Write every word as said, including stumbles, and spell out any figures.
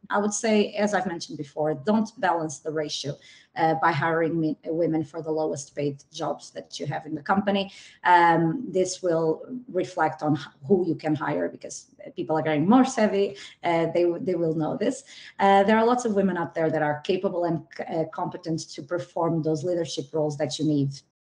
I would say, as I've mentioned before, don't balance the ratio uh, by hiring me, women for the lowest paid jobs that you have in the company. Um, this will reflect on who you can hire, because people are getting more savvy. Uh, they, they will know this. Uh, there are lots of women out there that are capable and uh, competent to perform those leadership roles that you need